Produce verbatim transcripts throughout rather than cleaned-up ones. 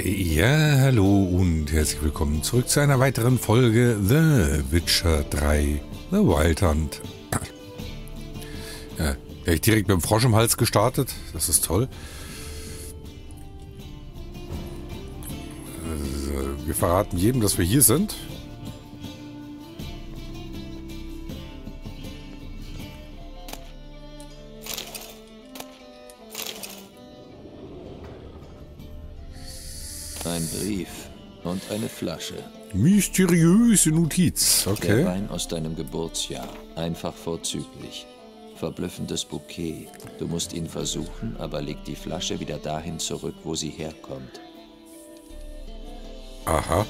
Ja, hallo und herzlich willkommen zurück zu einer weiteren Folge The Witcher drei, The Wild Hunt. Ja, ja, ich direkt mit dem Frosch im Hals gestartet, das ist toll. Also, wir verraten jedem, dass wir hier sind. Ein Brief und eine Flasche. Mysteriöse Notiz, okay. Der Wein aus deinem Geburtsjahr. Einfach vorzüglich. Verblüffendes Bouquet. Du musst ihn versuchen, aber leg die Flasche wieder dahin zurück, wo sie herkommt. Aha.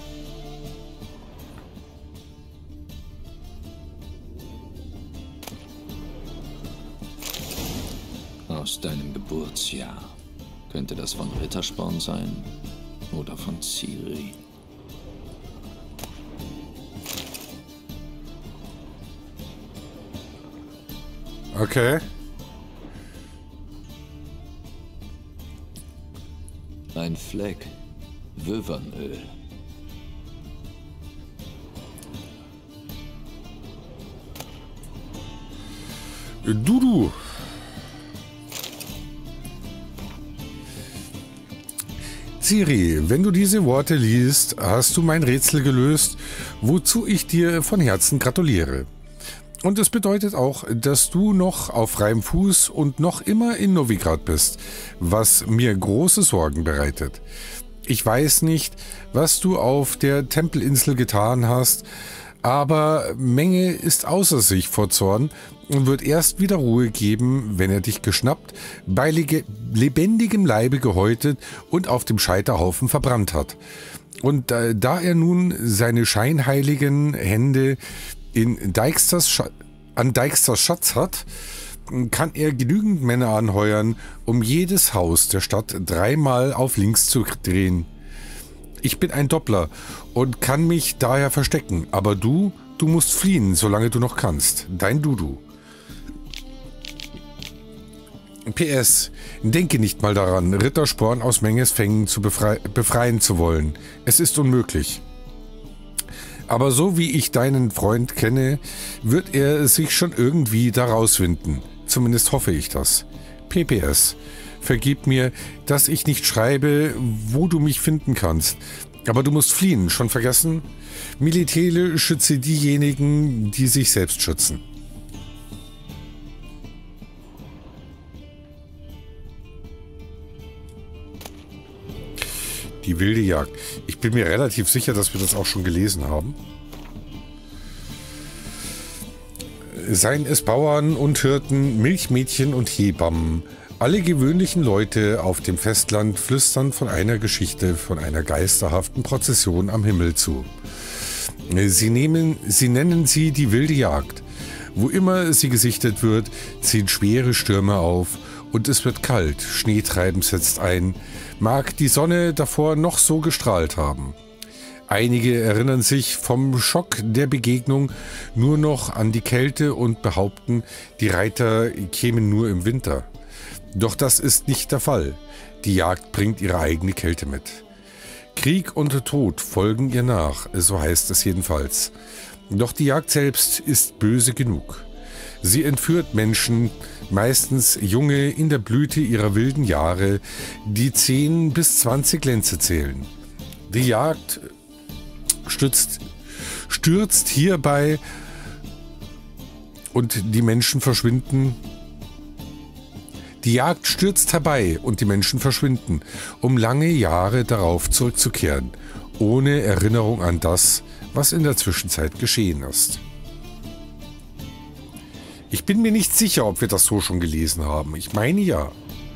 Aus deinem Geburtsjahr. Könnte das von Rittersporn sein? Oder von Ciri? Okay. Ein Fleck. Wövernöl. Dudu. Ciri, wenn du diese Worte liest, hast du mein Rätsel gelöst, wozu ich dir von Herzen gratuliere. Und es bedeutet auch, dass du noch auf freiem Fuß und noch immer in Novigrad bist, was mir große Sorgen bereitet. Ich weiß nicht, was du auf der Tempelinsel getan hast, aber Menge ist außer sich vor Zorn und wird erst wieder Ruhe geben, wenn er dich geschnappt, bei lebendigem Leibe gehäutet und auf dem Scheiterhaufen verbrannt hat. Und da, da er nun seine scheinheiligen Hände in Dijksters Sch- an Dijksters Schatz hat, kann er genügend Männer anheuern, um jedes Haus der Stadt dreimal auf links zu drehen. Ich bin ein Doppler und kann mich daher verstecken, aber du, du musst fliehen, solange du noch kannst. Dein Dudu. P S. Denke nicht mal daran, Rittersporn aus Menges Fängen zu befrei- befreien zu wollen. Es ist unmöglich. Aber so wie ich deinen Freund kenne, wird er sich schon irgendwie da rauswinden. Zumindest hoffe ich das. P P S. Vergib mir, dass ich nicht schreibe, wo du mich finden kannst. Aber du musst fliehen, schon vergessen? Militele schütze diejenigen, die sich selbst schützen. Die wilde Jagd. Ich bin mir relativ sicher, dass wir das auch schon gelesen haben. Seien es Bauern und Hirten, Milchmädchen und Hebammen. Alle gewöhnlichen Leute auf dem Festland flüstern von einer Geschichte, von einer geisterhaften Prozession am Himmel zu. Sie, nehmen, sie nennen sie die wilde Jagd. Wo immer sie gesichtet wird, ziehen schwere Stürme auf und es wird kalt, Schneetreiben setzt ein, mag die Sonne davor noch so gestrahlt haben. Einige erinnern sich vom Schock der Begegnung nur noch an die Kälte und behaupten, die Reiter kämen nur im Winter. Doch das ist nicht der Fall. Die Jagd bringt ihre eigene Kälte mit. Krieg und Tod folgen ihr nach, so heißt es jedenfalls. Doch die Jagd selbst ist böse genug. Sie entführt Menschen, meistens Junge in der Blüte ihrer wilden Jahre, die zehn bis zwanzig Lenze zählen. Die Jagd stützt, stürzt hierbei und die Menschen verschwinden. Die Jagd stürzt herbei und die Menschen verschwinden, um lange Jahre darauf zurückzukehren, ohne Erinnerung an das, was in der Zwischenzeit geschehen ist. Ich bin mir nicht sicher, ob wir das so schon gelesen haben. Ich meine ja.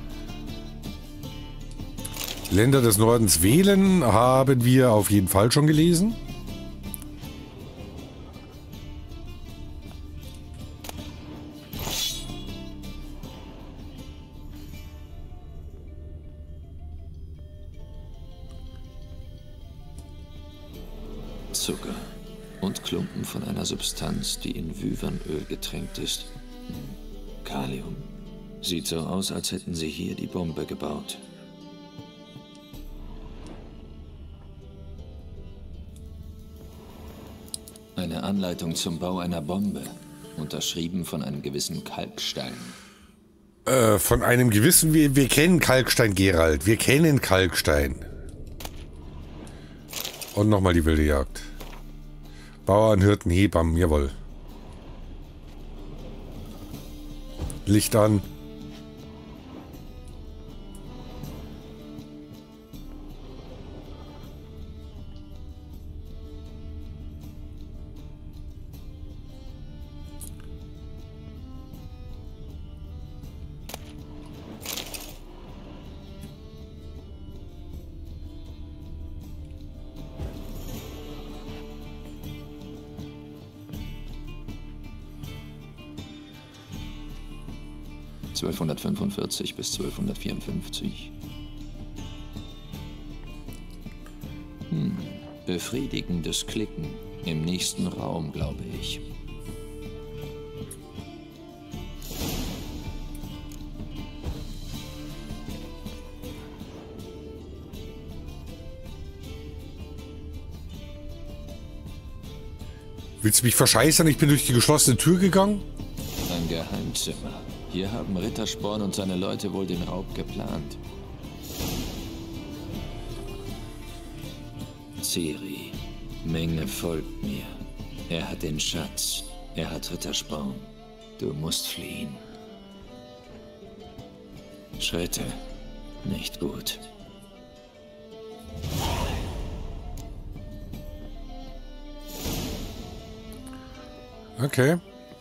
Länder des Nordens wählen haben wir auf jeden Fall schon gelesen. Zucker und Klumpen von einer Substanz, die in Wövernöl getränkt ist. Kalium. Sieht so aus, als hätten sie hier die Bombe gebaut. Eine Anleitung zum Bau einer Bombe. Unterschrieben von einem gewissen Kalkstein. Äh, von einem gewissen... Wir, wir kennen Kalkstein, Gerald. Wir kennen Kalkstein. Und nochmal die wilde Jagd. Bauern, Hirten, Hebammen, jawohl. Licht an. zwölfhundertfünfundvierzig bis zwölfhundertvierundfünfzig. Hm, befriedigendes Klicken im nächsten Raum, glaube ich. Willst du mich verscheißern? Ich bin durch die geschlossene Tür gegangen. Ein Geheimzimmer. Hier haben Rittersporn und seine Leute wohl den Raub geplant. Ciri. Menge folgt mir. Er hat den Schatz. Er hat Rittersporn. Du musst fliehen. Schritte. Nicht gut. Okay.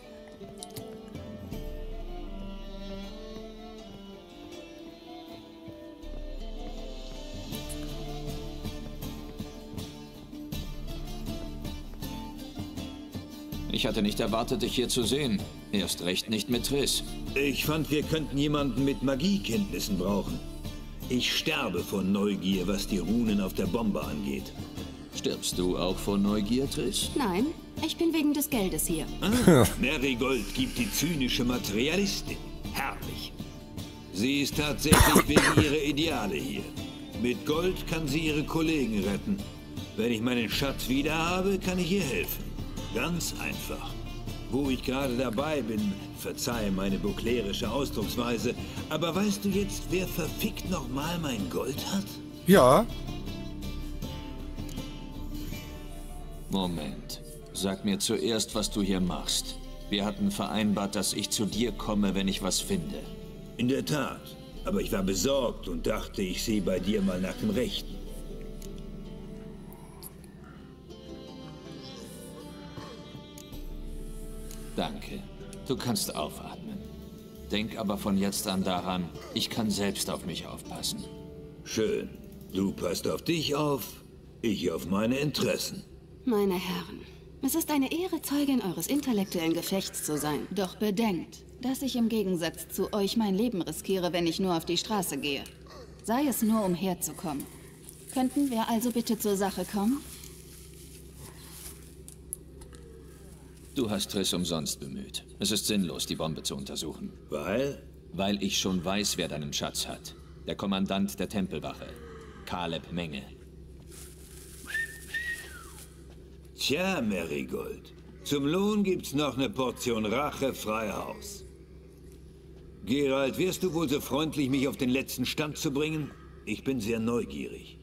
Ich hatte nicht erwartet, dich hier zu sehen. Erst recht nicht mit Triss. Ich fand, wir könnten jemanden mit Magiekenntnissen brauchen. Ich sterbe von Neugier, was die Runen auf der Bombe angeht. Stirbst du auch von Neugier, Triss? Nein, ich bin wegen des Geldes hier. Ah, Merigold gibt die zynische Materialistin. Herrlich. Sie ist tatsächlich wegen ihrer Ideale hier. Mit Gold kann sie ihre Kollegen retten. Wenn ich meinen Schatz wieder habe, kann ich ihr helfen. Ganz einfach. Wo ich gerade dabei bin, verzeih meine buklerische Ausdrucksweise, aber weißt du jetzt, wer verfickt nochmal mein Gold hat? Ja. Moment. Sag mir zuerst, was du hier machst. Wir hatten vereinbart, dass ich zu dir komme, wenn ich was finde. In der Tat. Aber ich war besorgt und dachte, ich sehe bei dir mal nach dem Rechten. Danke. Du kannst aufatmen. Denk aber von jetzt an daran, ich kann selbst auf mich aufpassen. Schön. Du passt auf dich auf, ich auf meine Interessen. Meine Herren, es ist eine Ehre, Zeugin eures intellektuellen Gefechts zu sein. Doch bedenkt, dass ich im Gegensatz zu euch mein Leben riskiere, wenn ich nur auf die Straße gehe. Sei es nur, um herzukommen. Könnten wir also bitte zur Sache kommen? Du hast Triss umsonst bemüht. Es ist sinnlos, die Bombe zu untersuchen. Weil? Weil ich schon weiß, wer deinen Schatz hat. Der Kommandant der Tempelwache. Caleb Menge. Tja, Merigold. Zum Lohn gibt's noch eine Portion Rache frei Haus. Gerald, wärst du wohl so freundlich, mich auf den letzten Stand zu bringen? Ich bin sehr neugierig.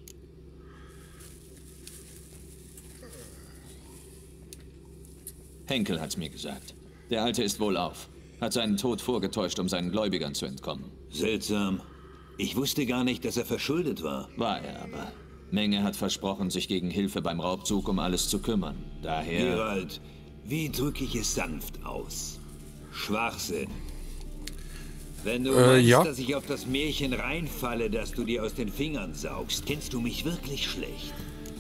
Henkel hat's mir gesagt. Der Alte ist wohlauf. Hat seinen Tod vorgetäuscht, um seinen Gläubigern zu entkommen. Seltsam. Ich wusste gar nicht, dass er verschuldet war. War er aber. Menge hat versprochen, sich gegen Hilfe beim Raubzug um alles zu kümmern. Daher... Gerald, wie drücke ich es sanft aus? Schwachsinn. Wenn du äh, meinst, ja. dass ich auf das Märchen reinfalle, das du dir aus den Fingern saugst, kennst du mich wirklich schlecht.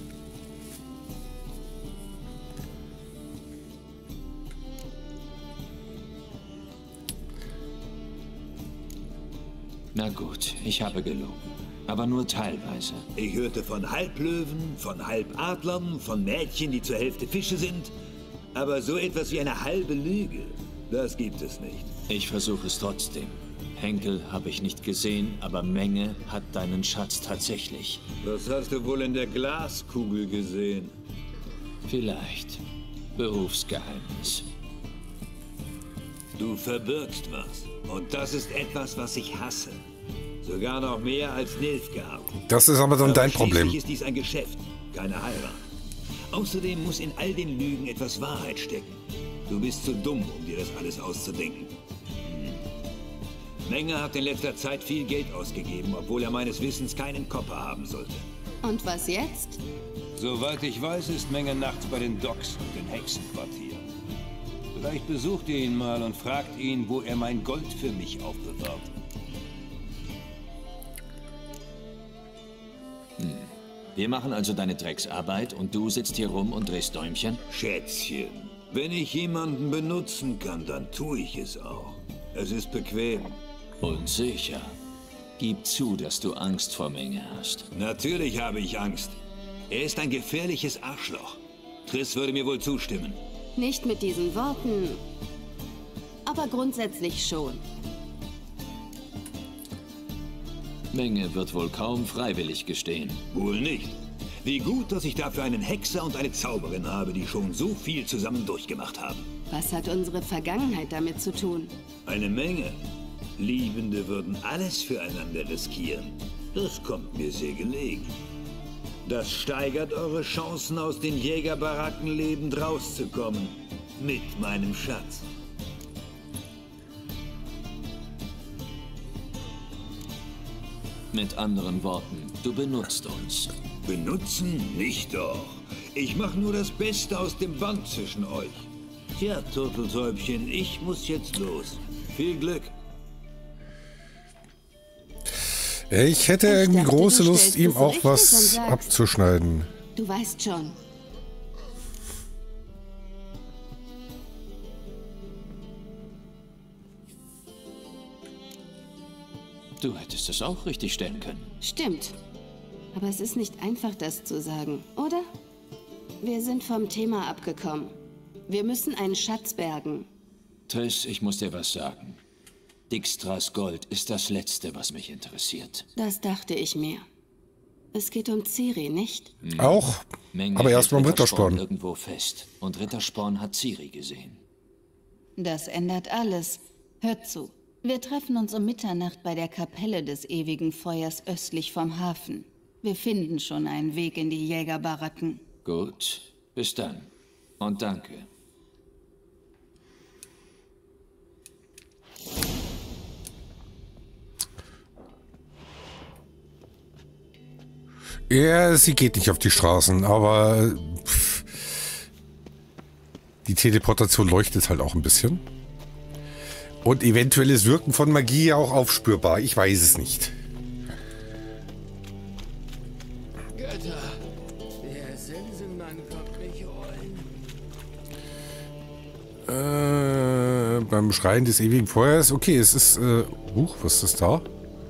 Na gut, ich habe gelogen. Aber nur teilweise. Ich hörte von Halblöwen, von Halbadlern, von Mädchen, die zur Hälfte Fische sind. Aber so etwas wie eine halbe Lüge, das gibt es nicht. Ich versuche es trotzdem. Henkel habe ich nicht gesehen, aber Menge hat deinen Schatz tatsächlich. Was hast du wohl in der Glaskugel gesehen? Vielleicht. Berufsgeheimnis. Du verbirgst was. Und das ist etwas, was ich hasse. Sogar noch mehr als Nilfgaard. Das ist aber dann aber dein Problem. Schließlich ist dies ein Geschäft, keine Heirat. Außerdem muss in all den Lügen etwas Wahrheit stecken. Du bist zu dumm, um dir das alles auszudenken. Hm. Menge hat in letzter Zeit viel Geld ausgegeben, obwohl er meines Wissens keinen Kopper haben sollte. Und was jetzt? Soweit ich weiß, ist Menge nachts bei den Docks und den Hexenquartieren. Vielleicht besucht ihr ihn mal und fragt ihn, wo er mein Gold für mich aufbewahrt. Hm. Wir machen also deine Drecksarbeit und du sitzt hier rum und drehst Däumchen? Schätzchen, wenn ich jemanden benutzen kann, dann tue ich es auch. Es ist bequem. Und sicher. Gib zu, dass du Angst vor Menge hast. Natürlich habe ich Angst. Er ist ein gefährliches Arschloch. Triss würde mir wohl zustimmen. Nicht mit diesen Worten, aber grundsätzlich schon. Menge wird wohl kaum freiwillig gestehen. Wohl nicht. Wie gut, dass ich dafür einen Hexer und eine Zauberin habe, die schon so viel zusammen durchgemacht haben. Was hat unsere Vergangenheit damit zu tun? Eine Menge. Liebende würden alles füreinander riskieren. Das kommt mir sehr gelegen. Das steigert eure Chancen, aus den Jägerbaracken lebend rauszukommen. Mit meinem Schatz. Mit anderen Worten, du benutzt uns. Benutzen? Nicht doch. Ich mache nur das Beste aus dem Band zwischen euch. Tja, Turteltäubchen, ich muss jetzt los. Viel Glück. Ich hätte Ich irgendwie dachte, große du Lust, stellst ihm es auch richtig was und sagst- abzuschneiden. Du weißt schon. Du hättest es auch richtig stellen können. Stimmt. Aber es ist nicht einfach, das zu sagen, oder? Wir sind vom Thema abgekommen. Wir müssen einen Schatz bergen. Triss, ich muss dir was sagen. Dijkstras Gold ist das Letzte, was mich interessiert. Das dachte ich mir. Es geht um Ciri, nicht? Auch, Menge aber hält erstmal um Rittersporn. irgendwo fest. Und Rittersporn hat Ciri gesehen. Das ändert alles. Hört zu. Wir treffen uns um Mitternacht bei der Kapelle des ewigen Feuers östlich vom Hafen. Wir finden schon einen Weg in die Jägerbaracken. Gut, bis dann. Und danke. Ja, sie geht nicht auf die Straßen, aber pff, die Teleportation leuchtet halt auch ein bisschen. Und eventuelles Wirken von Magie ja auch aufspürbar. Ich weiß es nicht. Götter, der Sensenmann kommt mich holen. Äh, beim Schreien des ewigen Feuers. Okay, es ist... Äh, huch, was ist das da?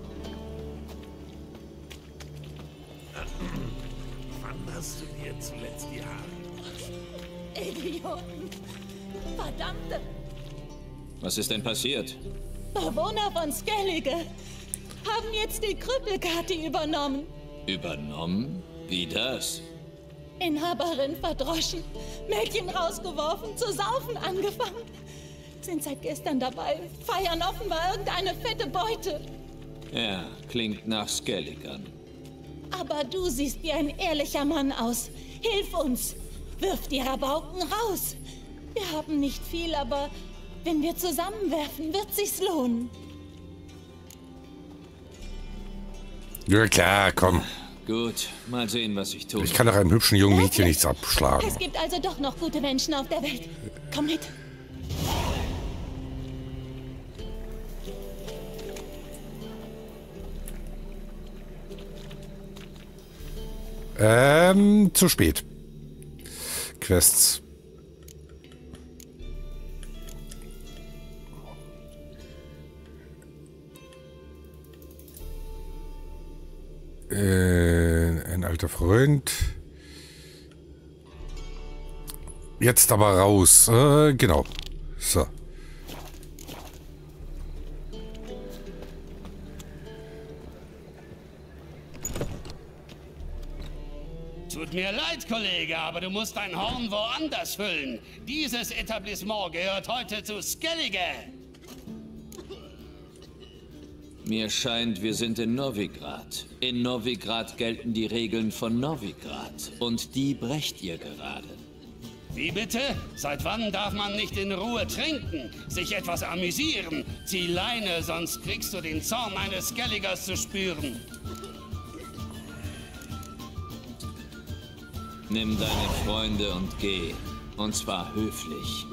Wann hast du dir zuletzt die Haare? Idioten! Verdammte Was ist denn passiert? Bewohner von Skellige haben jetzt die Krüppelkarte übernommen. Übernommen? Wie das? Inhaberin verdroschen, Mädchen rausgeworfen, zu saufen angefangen. Sind seit gestern dabei, feiern offenbar irgendeine fette Beute. Ja, klingt nach Skelligern. Aber du siehst wie ein ehrlicher Mann aus. Hilf uns! Wirf die Rabauken raus! Wir haben nicht viel, aber wenn wir zusammenwerfen, wird sich's lohnen. Ja klar, komm. Gut, mal sehen, was ich tue. Ich kann doch einem hübschen jungen Mädchen nichts abschlagen. Es gibt also doch noch gute Menschen auf der Welt. Komm mit. Ähm, zu spät. Quests. Äh, ein alter Freund. Jetzt aber raus. Äh, genau. So. Zu Tut mir leid, Kollege, aber du musst dein Horn woanders füllen. Dieses Etablissement gehört heute zu Skellige. Mir scheint, wir sind in Novigrad. In Novigrad gelten die Regeln von Novigrad. Und die brecht ihr gerade. Wie bitte? Seit wann darf man nicht in Ruhe trinken, sich etwas amüsieren? Zieh Leine, sonst kriegst du den Zorn eines Skelligers zu spüren. Nimm deine Freunde und geh. Und zwar höflich.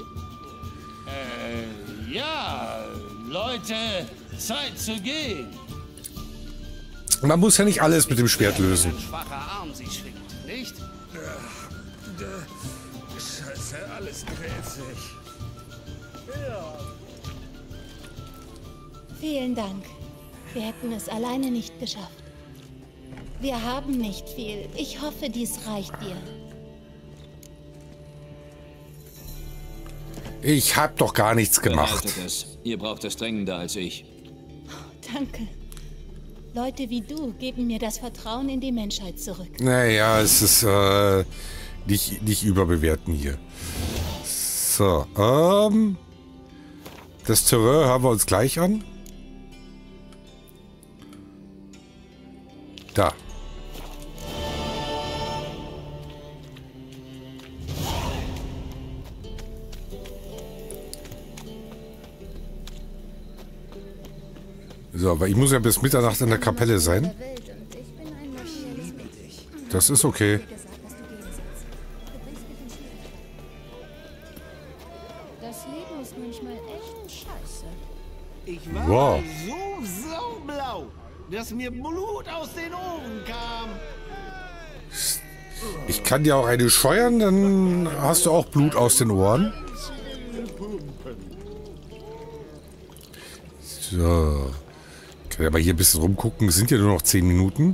Äh, ja, Leute, Zeit zu gehen. Man muss ja nicht alles mit dem Schwert lösen. Ein schwacher Arm sie schwingt, nicht? Scheiße, alles dreht sich. Vielen Dank. Wir hätten es alleine nicht geschafft. Wir haben nicht viel. Ich hoffe, dies reicht dir. Ich hab doch gar nichts gemacht. Behaltet es. Ihr braucht es dringender als ich. Oh, danke. Leute wie du geben mir das Vertrauen in die Menschheit zurück. Naja, es ist äh, nicht, nicht überbewerten hier. So, ähm... das Terrain haben wir uns gleich an. Da. So, aber ich muss ja bis Mitternacht in der Kapelle sein. Das ist okay. Das Leben ist manchmal echt scheiße. Ich war Wow. so saublau, dass mir Blut aus den Ohren kam. Ich kann dir auch eine scheuern, dann hast du auch Blut aus den Ohren. So. Ich kann aber hier ein bisschen rumgucken. Es sind ja nur noch zehn Minuten.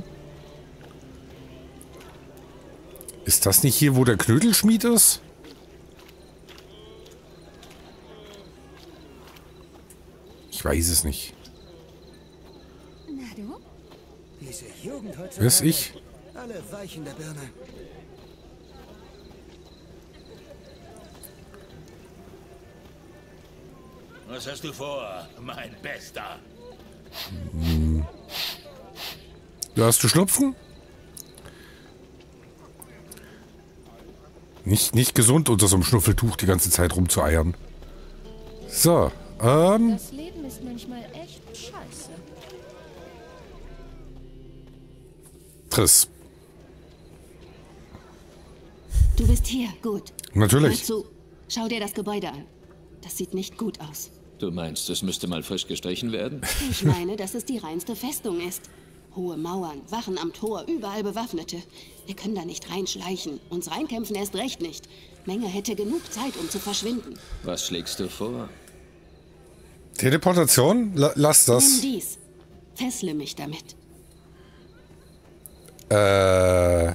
Ist das nicht hier, wo der Knödelschmied ist? Ich weiß es nicht. Na du? Diese Jugend heutzutage. Wer ist ich? Alle weich in der Birne. Was hast du vor, mein Bester? Du hast du Schnupfen? Nicht, nicht gesund, unter so einem Schnuffeltuch die ganze Zeit rumzueiern. So, ähm... Das Leben ist manchmal echt scheiße. Triss. Du bist hier, gut. Natürlich. Hör zu. Schau dir das Gebäude an. Das sieht nicht gut aus. Du meinst, es müsste mal frisch gestrichen werden? Ich meine, dass es die reinste Festung ist. Hohe Mauern, Wachen am Tor, überall Bewaffnete. Wir können da nicht reinschleichen. Uns reinkämpfen erst recht nicht. Menge hätte genug Zeit, um zu verschwinden. Was schlägst du vor? Teleportation? La lass das. Nimm dies. Fessle mich damit. Äh...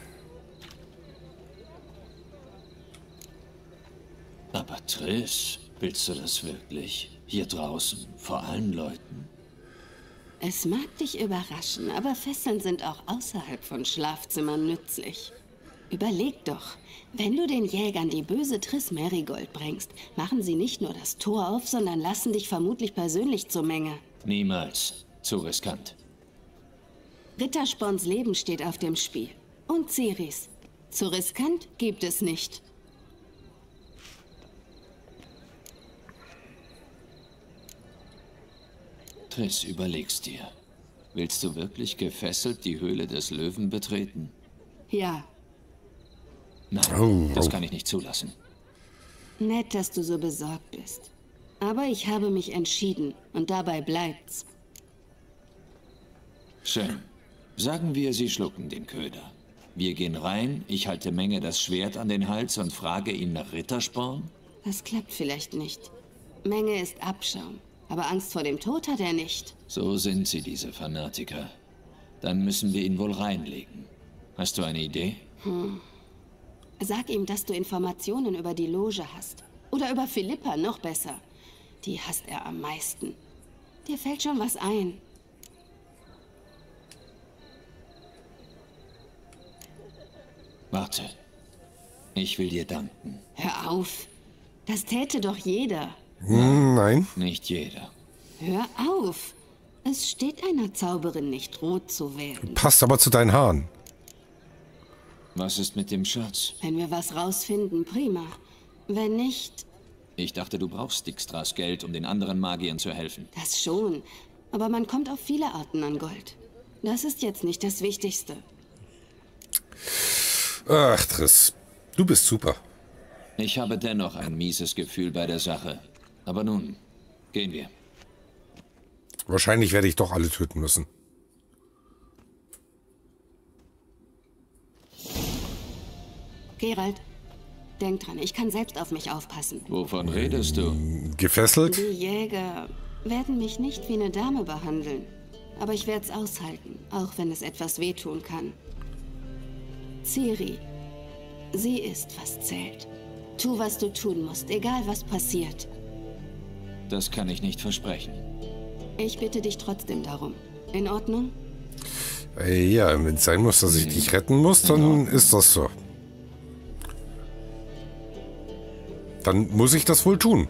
Aber Triss, willst du das wirklich? Hier draußen, vor allen Leuten? Es mag dich überraschen, aber Fesseln sind auch außerhalb von Schlafzimmern nützlich. Überleg doch, wenn du den Jägern die böse Triss Marigold bringst, machen sie nicht nur das Tor auf, sondern lassen dich vermutlich persönlich zur Menge. Niemals. Zu riskant. Rittersporns Leben steht auf dem Spiel. Und Ciris. Zu riskant gibt es nicht. Triss, überleg's dir. Willst du wirklich gefesselt die Höhle des Löwen betreten? Ja, Nein, Oh, das oh. kann ich nicht zulassen. nett, dass du so besorgt bist. Aber ich habe mich entschieden und dabei bleibt's. Schön. Sagen wir, sie schlucken den Köder. Wir gehen rein, ich halte Menge das Schwert an den Hals und frage ihn nach Rittersporn? Das klappt vielleicht nicht. Menge ist Abschaum. Aber Angst vor dem Tod hat er nicht. So sind sie, diese Fanatiker. Dann müssen wir ihn wohl reinlegen. Hast du eine Idee? Hm. Sag ihm, dass du Informationen über die Loge hast. Oder über Philippa, noch besser. Die hasst er am meisten. Dir fällt schon was ein. Warte. Ich will dir danken. Hör auf. Das täte doch jeder. Hm, nein. Nicht jeder. Hör auf. Es steht einer Zauberin nicht, rot zu werden. Passt aber zu deinen Haaren. Was ist mit dem Schatz? Wenn wir was rausfinden, prima. Wenn nicht, Ich dachte, du brauchst Dijkstras Geld, um den anderen Magiern zu helfen. das schon. Aber man kommt auf viele Arten an Gold. Das ist jetzt nicht das Wichtigste. Ach, Triss. Du bist super. Ich habe dennoch ein mieses Gefühl bei der Sache. Aber nun, gehen wir. Wahrscheinlich werde ich doch alle töten müssen. Geralt, denk dran, ich kann selbst auf mich aufpassen. Wovon redest du? Gefesselt? Die Jäger werden mich nicht wie eine Dame behandeln. Aber ich werde es aushalten, auch wenn es etwas wehtun kann. Ciri, sie ist, was zählt. Tu, was du tun musst, egal was passiert. Das kann ich nicht versprechen. Ich bitte dich trotzdem darum. In Ordnung? Äh, ja, wenn es sein muss, dass ich dich retten muss, dann ist das so. Dann muss ich das wohl tun.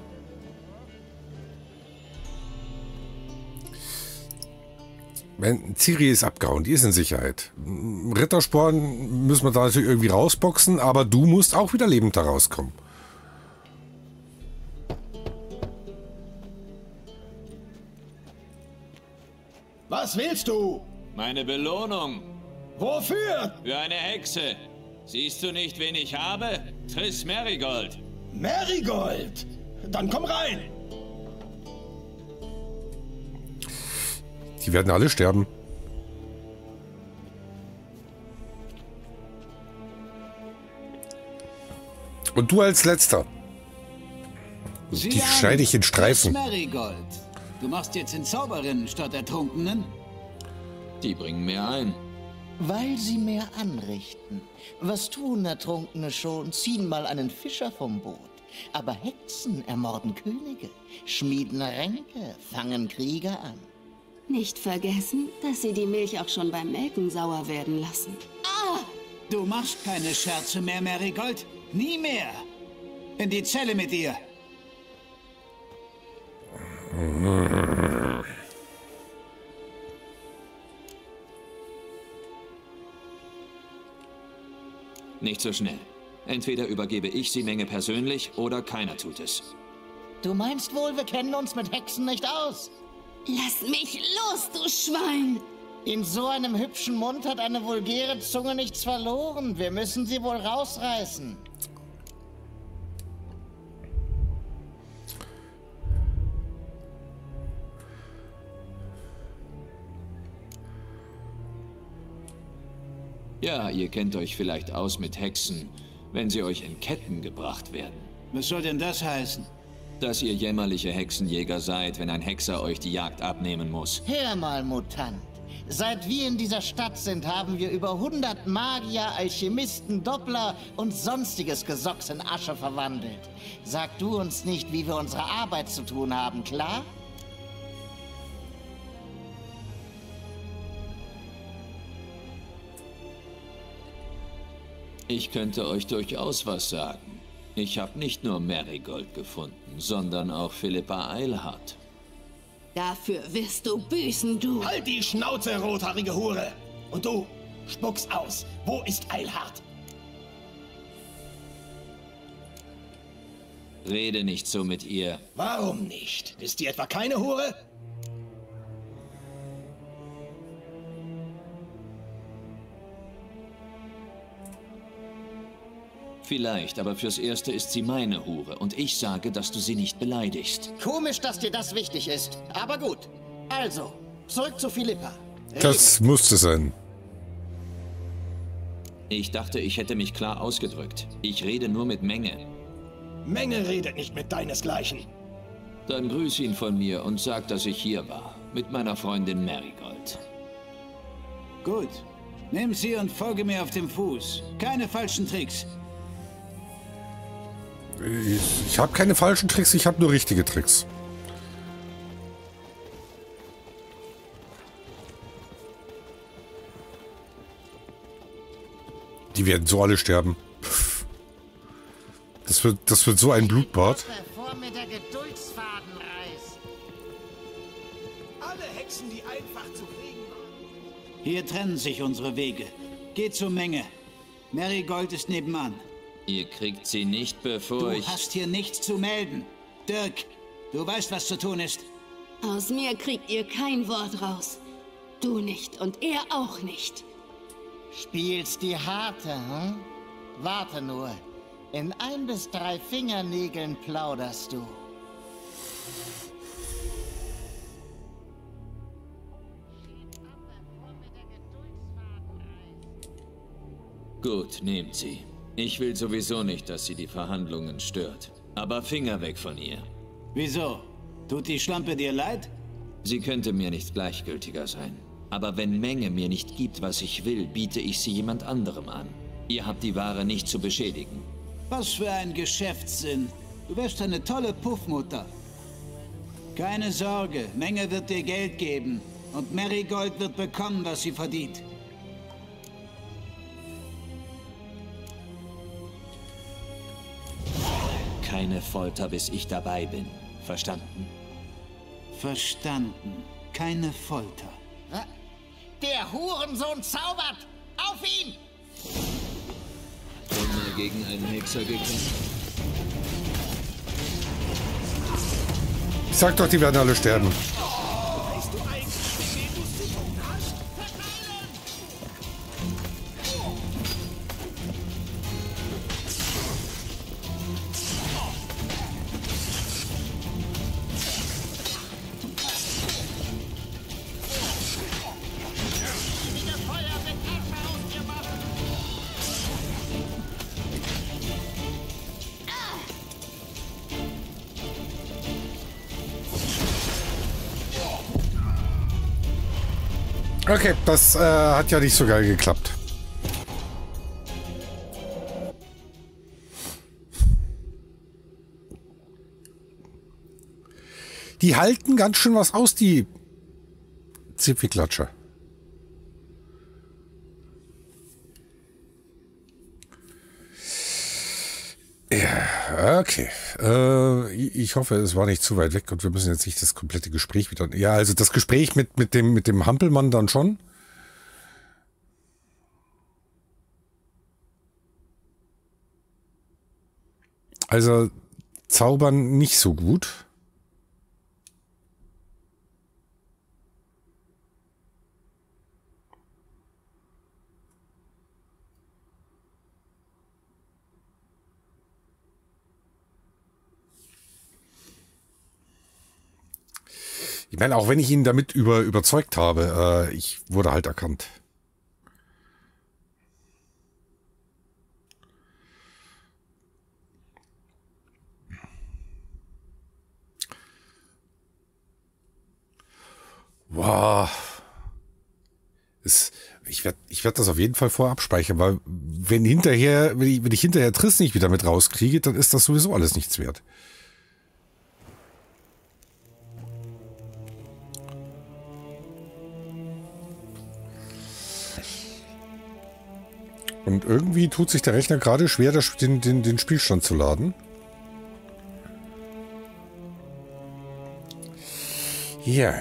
Wenn Ciri ist abgehauen, die ist in Sicherheit. Rittersporn müssen wir da natürlich irgendwie rausboxen, aber du musst auch wieder lebend da rauskommen. Was willst du? Meine Belohnung. Wofür? Für eine Hexe. Siehst du nicht, wen ich habe? Triss Merigold. Merigold? Dann komm rein. Die werden alle sterben. Und du als Letzter. Die schneide ich in Streifen. Merigold. Du machst jetzt den Zauberinnen statt Ertrunkenen? Die bringen mehr ein. Weil sie mehr anrichten. Was tun Ertrunkene schon? Ziehen mal einen Fischer vom Boot. Aber Hexen ermorden Könige, schmieden Ränke, fangen Krieger an. Nicht vergessen, dass sie die Milch auch schon beim Melken sauer werden lassen. Ah! Du machst keine Scherze mehr, Merigold. Nie mehr. In die Zelle mit dir. Nicht so schnell. Entweder übergebe ich sie Menge persönlich oder keiner tut es. Du meinst wohl, wir kennen uns mit Hexen nicht aus? Lass mich los, du Schwein! In so einem hübschen Mund hat eine vulgäre Zunge nichts verloren. Wir müssen sie wohl rausreißen. Ja, ihr kennt euch vielleicht aus mit Hexen, wenn sie euch in Ketten gebracht werden. Was soll denn das heißen? Dass ihr jämmerliche Hexenjäger seid, wenn ein Hexer euch die Jagd abnehmen muss. Hör mal, Mutant. Seit wir in dieser Stadt sind, haben wir über hundert Magier, Alchemisten, Doppler und sonstiges Gesocks in Asche verwandelt. Sag du uns nicht, wie wir unsere Arbeit zu tun haben, klar? Ich könnte euch durchaus was sagen. Ich habe nicht nur Merigold gefunden, sondern auch Philippa Eilhart. Dafür wirst du büßen, du! Halt die Schnauze, rothaarige Hure! Und du, spuck's aus. Wo ist Eilhart? Rede nicht so mit ihr. Warum nicht? Ist die etwa keine Hure? Vielleicht, aber fürs Erste ist sie meine Hure und ich sage, dass du sie nicht beleidigst. Komisch, dass dir das wichtig ist. Aber gut. Also, zurück zu Philippa. Das musste sein. Ich dachte, ich hätte mich klar ausgedrückt. Ich rede nur mit Menge. Menge redet nicht mit deinesgleichen. Dann grüß ihn von mir und sag, dass ich hier war. Mit meiner Freundin Merigold. Gut. Nimm sie und folge mir auf dem Fuß. Keine falschen Tricks. Ich, ich habe keine falschen Tricks, ich habe nur richtige Tricks. Die werden so alle sterben. Pff. Das wird, das wird so ein Blutbad. Bevor mir der Geduldsfaden reißt. Alle Hexen, die einfach zu kriegen waren. Hier trennen sich unsere Wege. Geht zur Menge. Marigold ist nebenan. Ihr kriegt sie nicht, bevor Du ich... hast hier nichts zu melden. Dirk, du weißt, was zu tun ist. Aus mir kriegt ihr kein Wort raus. Du nicht und er auch nicht. Spielst die Harte, hm? Warte nur. In ein bis drei Fingernägeln plauderst du. Gut, nehmt sie. Ich will sowieso nicht, dass sie die Verhandlungen stört. Aber Finger weg von ihr. Wieso? Tut die Schlampe dir leid? Sie könnte mir nicht gleichgültiger sein. Aber wenn Menge mir nicht gibt, was ich will, biete ich sie jemand anderem an. Ihr habt die Ware nicht zu beschädigen. Was für ein Geschäftssinn. Du wirst eine tolle Puffmutter. Keine Sorge, Menge wird dir Geld geben. Und Marigold wird bekommen, was sie verdient. Keine Folter, bis ich dabei bin. Verstanden? Verstanden. Keine Folter. Der Hurensohn zaubert! Auf ihn! Schon mal gegen einen Hexer gekämpft? Ich sag doch, die werden alle sterben. Weißt du eigentlich, mit wem du es zu tun hast? Okay, das äh, hat ja nicht so geil geklappt. Die halten ganz schön was aus, die Zipfelklatscher. Ja, okay. Äh, ich hoffe, es war nicht zu weit weg und wir müssen jetzt nicht das komplette Gespräch wieder... Ja, also das Gespräch mit, mit dem, mit dem Hampelmann dann schon. Also zaubern nicht so gut. Ich meine, auch wenn ich ihn damit über, überzeugt habe, äh, ich wurde halt erkannt. Wow. Es, ich werde ich werd das auf jeden Fall vorab speichern, weil wenn hinterher, wenn ich, wenn ich hinterher Triss nicht wieder mit rauskriege, dann ist das sowieso alles nichts wert. Und irgendwie tut sich der Rechner gerade schwer, den, den, den Spielstand zu laden. Ja.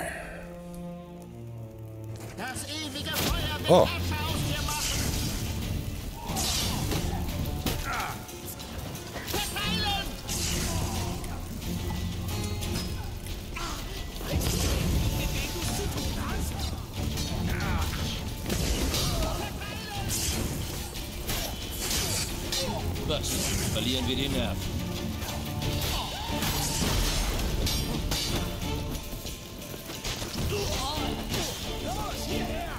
Oh. Was? Verlieren wir die Nerven. Los, hierher!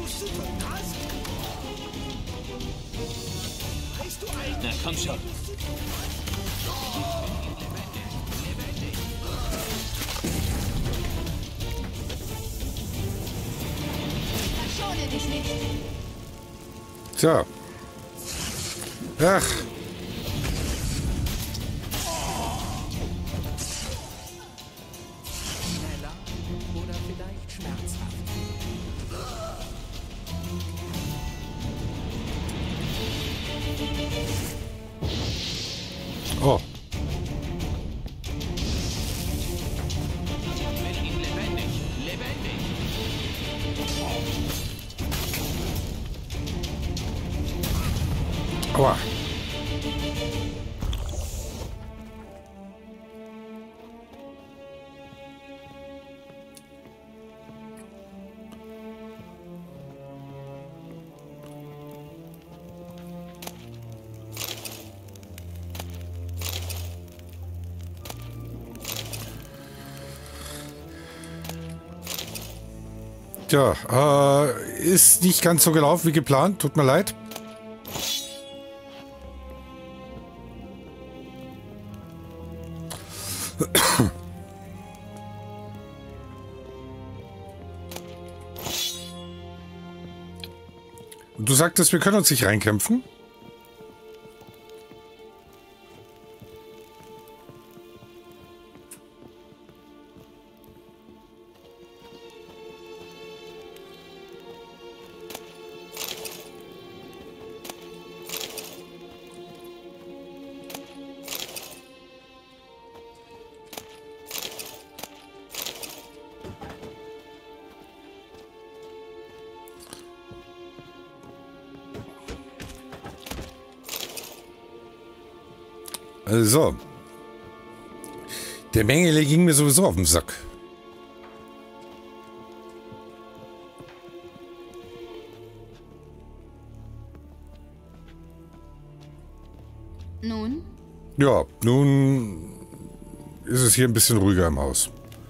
Na, komm schon. Verschone dich nicht. Tja. Ach. Schneller oder vielleicht schmerzhaft. Oh. Aua. Tja, äh, ist nicht ganz so gelaufen wie geplant. Tut mir leid. Du sagtest, wir können uns nicht reinkämpfen? Also, der Mengele ging mir sowieso auf den Sack. Nun? Ja, nun ist es hier ein bisschen ruhiger im Haus.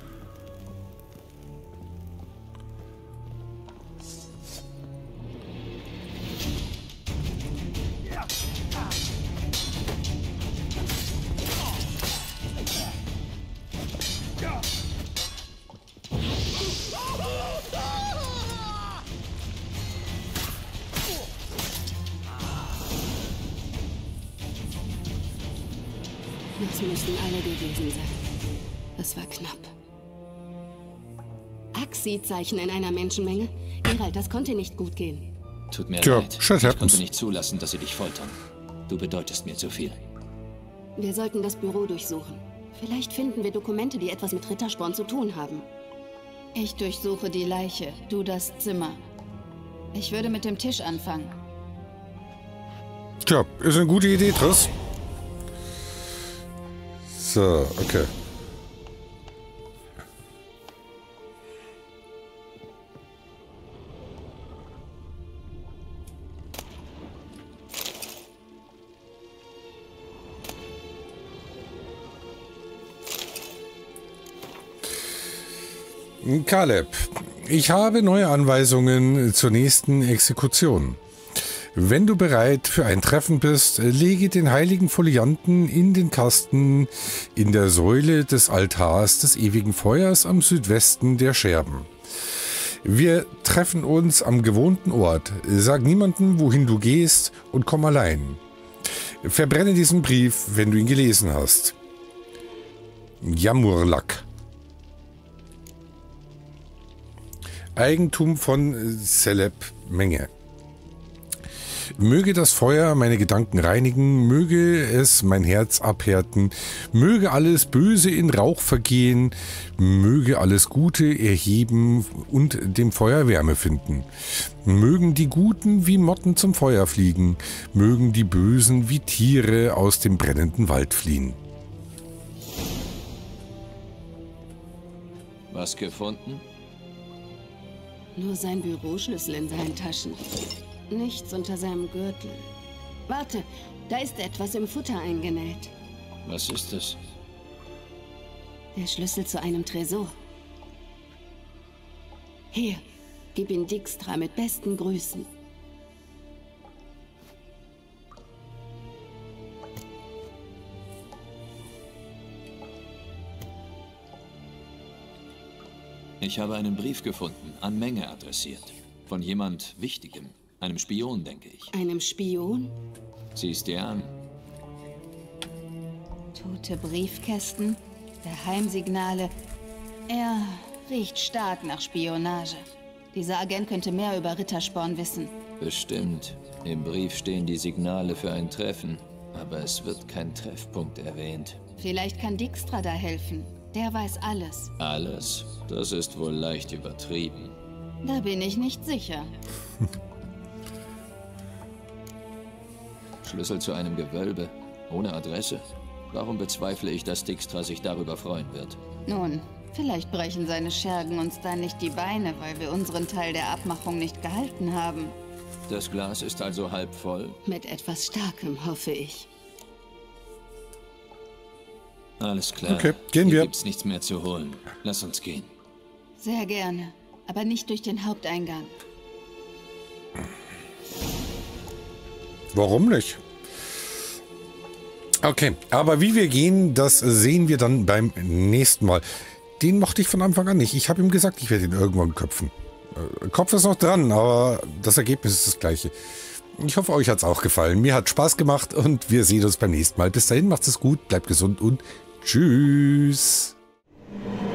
Das müssten alle gewesen sein. Das war knapp. Axi-Zeichen in einer Menschenmenge? Geralt, das konnte nicht gut gehen. Tut mir Tja, leid. shit Ich happens. konnte nicht zulassen, dass sie dich foltern. Du bedeutest mir zu viel. Wir sollten das Büro durchsuchen. Vielleicht finden wir Dokumente, die etwas mit Rittersporn zu tun haben. Ich durchsuche die Leiche, du das Zimmer. Ich würde mit dem Tisch anfangen. Tja, ist eine gute Idee, Triss. So, okay. Kaleb, ich habe neue Anweisungen zur nächsten Exekution. Wenn du bereit für ein Treffen bist, lege den heiligen Folianten in den Kasten in der Säule des Altars des ewigen Feuers am Südwesten der Scherben. Wir treffen uns am gewohnten Ort. Sag niemandem, wohin du gehst, und komm allein. Verbrenne diesen Brief, wenn du ihn gelesen hast. Jamurlak. Eigentum von Celeb Menge. Möge das Feuer meine Gedanken reinigen, möge es mein Herz abhärten, möge alles Böse in Rauch vergehen, möge alles Gute erheben und dem Feuer Wärme finden. Mögen die Guten wie Motten zum Feuer fliegen, mögen die Bösen wie Tiere aus dem brennenden Wald fliehen. Was gefunden? Nur sein Büroschlüssel in seinen Taschen. Nichts unter seinem Gürtel. Warte, da ist etwas im Futter eingenäht. Was ist es? Der Schlüssel zu einem Tresor. Hier, Gib ihn Dijkstra mit besten Grüßen. Ich habe einen Brief gefunden, an Menge adressiert. Von jemand Wichtigem. Einem Spion, denke ich. Einem Spion? Sieh's dir an. Tote Briefkästen, Geheimsignale. Er riecht stark nach Spionage. Dieser Agent könnte mehr über Rittersporn wissen. Bestimmt. Im Brief stehen die Signale für ein Treffen. Aber es wird kein Treffpunkt erwähnt. Vielleicht kann Dijkstra da helfen. Der weiß alles. Alles? Das ist wohl leicht übertrieben. Da bin ich nicht sicher. Schlüssel zu einem Gewölbe. Ohne Adresse? Warum bezweifle ich, dass Dijkstra sich darüber freuen wird? Nun, vielleicht brechen seine Schergen uns dann nicht die Beine, weil wir unseren Teil der Abmachung nicht gehalten haben. Das Glas ist also halb voll? Mit etwas Starkem, hoffe ich. Alles klar. Okay, gehen wir. Hier gibt's nichts mehr zu holen. Lass uns gehen. Sehr gerne, aber nicht durch den Haupteingang. Warum nicht? Okay, aber wie wir gehen, das sehen wir dann beim nächsten Mal. Den mochte ich von Anfang an nicht. Ich habe ihm gesagt, ich werde ihn irgendwann köpfen. Äh, Kopf ist noch dran, aber das Ergebnis ist das gleiche. Ich hoffe, euch hat es auch gefallen. Mir hat Spaß gemacht und wir sehen uns beim nächsten Mal. Bis dahin, macht es gut, bleibt gesund und tschüss.